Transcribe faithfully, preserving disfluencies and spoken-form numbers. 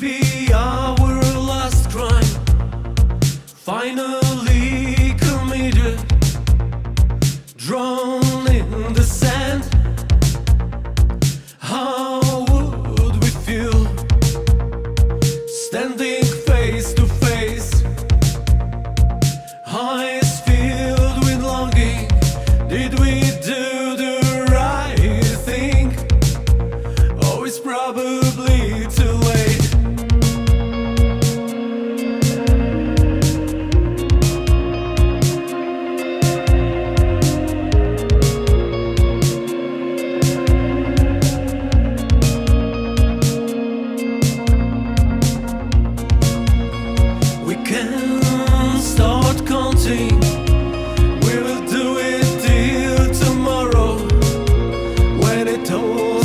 Maybe our last crime finally committed, drawn in the sand. How would we feel standing face to face, eyes filled with longing? Did we do the right thing? Oh, it's probably too late. We can start counting. We will do it till tomorrow, when it all